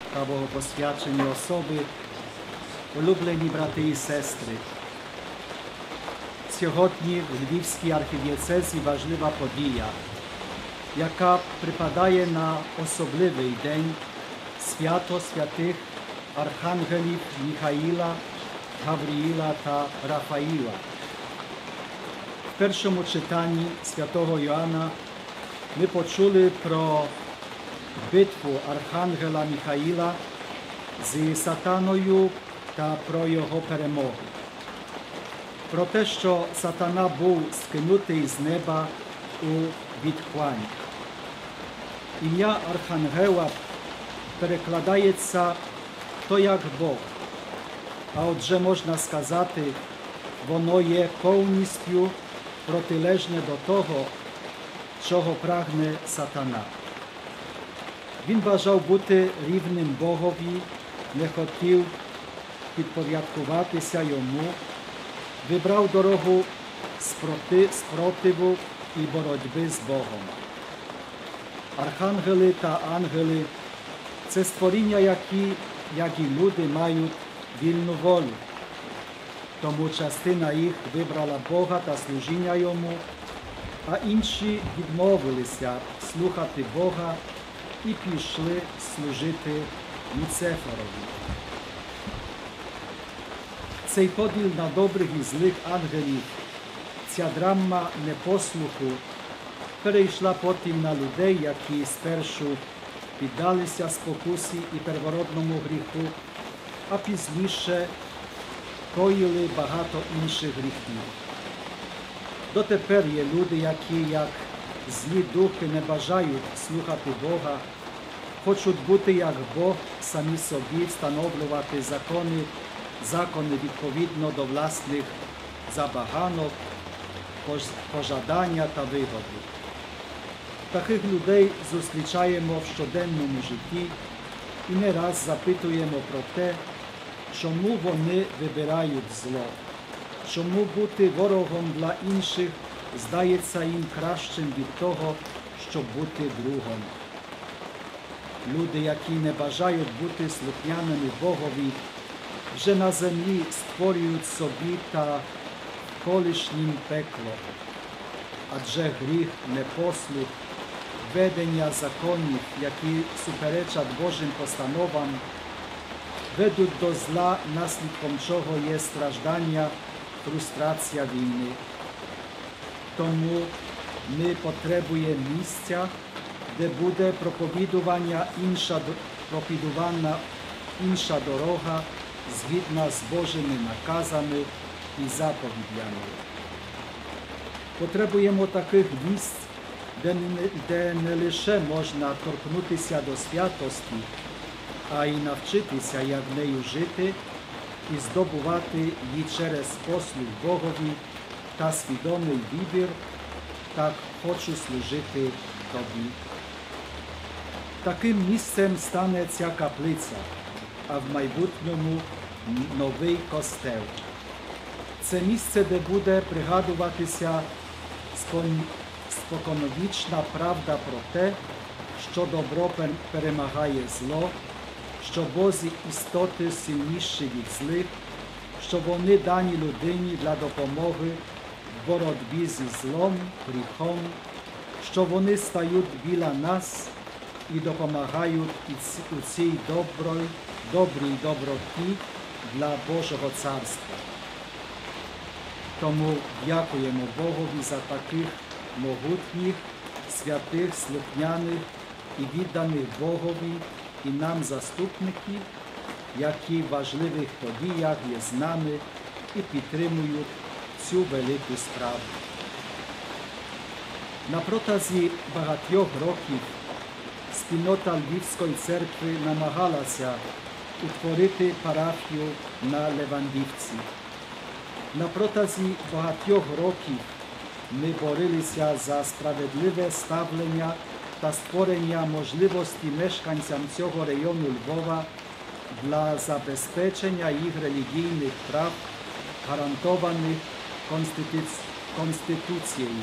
та богопосвячені особи, улюблені брати і сестри. Сьогодні в Львівській архідієцезі важлива подія, яка припадає на особливий день свято святих архангелів Михаїла, Гавриїла та Рафаїла. В першому читанні святого Йоанна ми почули про битву архангела Михаїла з сатаною та про його перемогу. Про те, що сатана був скинутий з неба у відхлань. Ім'я архангела перекладається «хто як Бог», а отже можна сказати, воно є повністю протилежне до того, чого прагне сатана. Він бажав бути рівним Богові, не хотів підпорядкуватися йому, вибрав дорогу спротиву і боротьби з Богом. Архангели та ангели – це створіння, які, як і люди, мають вільну волю. Тому частина їх вибрала Бога та служіння йому, а інші відмовилися слухати Бога і пішли служити Люциферові. Цей поділ на добрих і злих ангелів, ця драма непослуху перейшла потім на людей, які спершу піддалися спокусі і первородному гріху, а пізніше коїли багато інших гріхів. Дотепер є люди, які, як злі духи, не бажають слухати Бога, хочуть бути як Бог, самі собі встановлювати закони відповідно до власних забаганок, пожадання та вигоди. Таких людей зустрічаємо в щоденному житті і не раз запитуємо про те, чому вони вибирають зло, чому бути ворогом для інших здається їм кращим від того, щоб бути другом. Люди, які не бажають бути слухняними Богові, вже на землі створюють собі та колишнім пекло. Адже гріх, непослух, ведення законів, які суперечать Божим постановам, ведуть до зла, наслідком чого є страждання, фрустрація війни. Тому ми потребуємо місця, де буде проповідувана інша дорога, згідна з Божими наказами і заповідями. Потребуємо таких місць, де не лише можна торкнутися до святості, а й навчитися, як нею жити і здобувати її через послуг Богові та свідомий вибір, так хочу служити Тобі. Таким місцем стане ця каплиця, а в майбутньому новий костел. Це місце, де буде пригадуватися споконвічна правда про те, що добро перемагає зло, що Божі істоти сильніші від злих, що вони дані людині для допомоги в боротьбі зі злом, гріхом, що вони стають біля нас і допомагають у цій добрій доброті для Божого Царства. Тому дякуємо Богові за таких могутніх, святих, слухняних і відданих Богові і нам заступників, які в важливих подіях є з нами і підтримують цю велику справу. На протязі багатьох років спільнота Львівської церкви намагалася утворити парафію на Левандівці. На протязі багатьох років ми боролися за справедливе ставлення та створення можливості мешканцям цього району Львова для забезпечення їх релігійних прав, гарантованих Конституцією.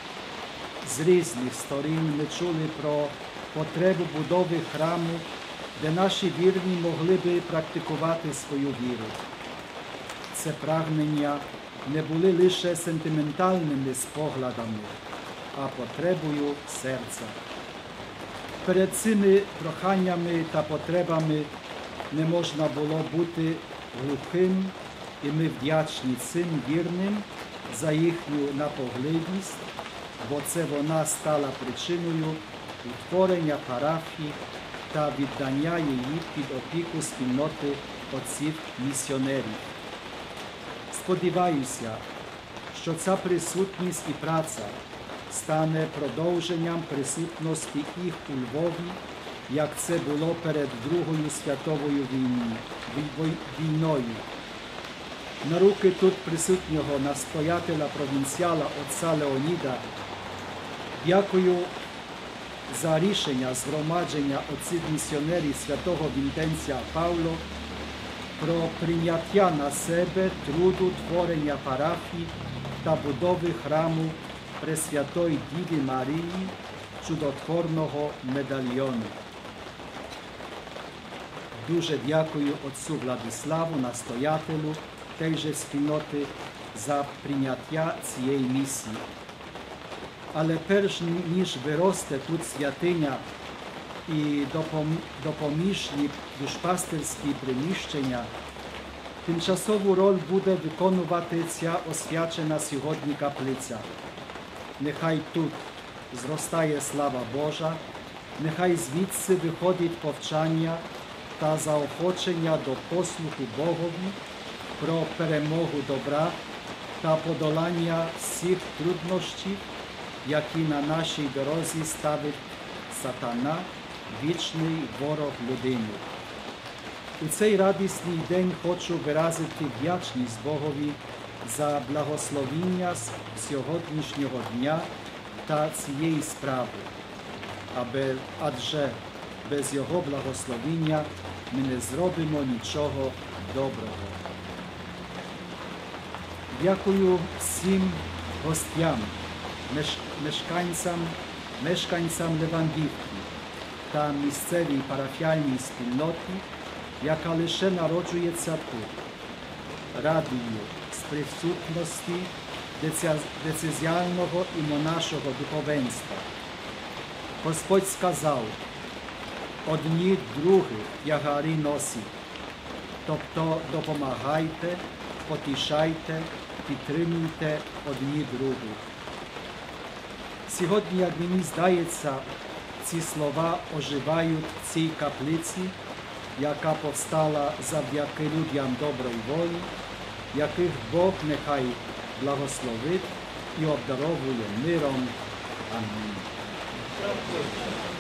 З різних сторін ми чули про потребу будови храму де наші вірні могли би практикувати свою віру. Це прагнення не були лише сентиментальними спогадами, а потребою серця. Перед цими проханнями та потребами не можна було бути глухим, і ми вдячні цим вірним за їхню наполегливість, бо це вона стала причиною утворення парафії та віддання її під опіку спільноти отців-місіонерів. Сподіваюся, що ця присутність і праця стане продовженням присутності їх у Львові, як це було перед Другою світовою війною. На руки тут присутнього настоятеля провінціала отця Леоніда дякую за рішення згромадження отців-місіонерів святого Вінтенція Павло про прийняття на себе труду творення парафії та будови храму Пресвятої Діви Марії чудотворного медальйону. Дуже дякую отцу Владиславу, настоятелю тієї же спільноти, за прийняття цієї місії. Але перш ніж виросте тут святиня і допоміжні душпастерські приміщення, тимчасову роль буде виконувати ця освячена сьогодні каплиця. Нехай тут зростає слава Божа, нехай звідси виходить повчання та заохочення до послуху Богові про перемогу добра та подолання всіх труднощів, які на нашій дорозі ставить сатана, вічний ворог людини. У цей радісний день хочу виразити вдячність Богові за благословіння сьогоднішнього дня та цієї справи, адже без Його благословіння ми не зробимо нічого доброго. Дякую всім гостям, мешканцям Левандівки та місцевій парафіальній спільноті, яка лише народжується тут. Радію з присутності децезіального і монашого духовенства. Господь сказав: одні других ягарі носіть, тобто допомагайте, потішайте, підтримуйте одні других. Сьогодні, як мені здається, ці слова оживають в цій каплиці, яка повстала завдяки людям доброї волі, яких Бог нехай благословить і обдаровує миром. Амінь.